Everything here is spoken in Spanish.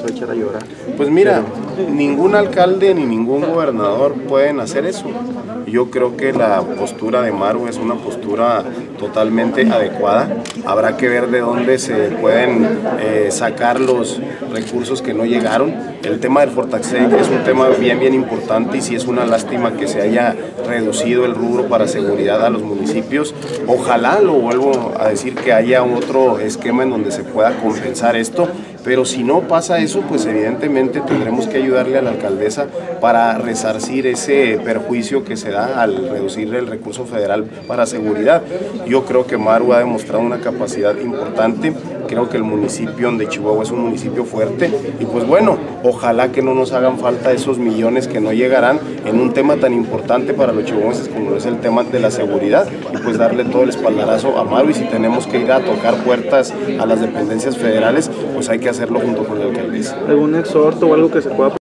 va a echar a llorar. Pues mira, ningún alcalde ni ningún gobernador pueden hacer eso. Yo creo que la postura de Maru es una postura totalmente adecuada. Habrá que ver de dónde se pueden sacar los recursos que no llegaron. El tema del Fortaxec es un tema bien importante y sí es una lástima que se haya reducido el rubro para seguridad a los municipios. Ojalá, lo vuelvo a decir, que haya otro esquema en donde se pueda compensar esto, pero si no pasa eso, pues evidentemente tendremos que ayudarle a la alcaldesa para resarcir ese perjuicio que se da al reducir el recurso federal para seguridad. Yo creo que Maru ha demostrado una capacidad importante. Creo que el municipio de Chihuahua es un municipio fuerte y pues bueno, ojalá que no nos hagan falta esos millones que no llegarán en un tema tan importante para los chihuahuenses como es el tema de la seguridad, y pues darle todo el espaldarazo a Maru, y si tenemos que ir a tocar puertas a las dependencias federales, pues hay que hacerlo junto con la alcaldesa. ¿Algún exhorto o algo que se pueda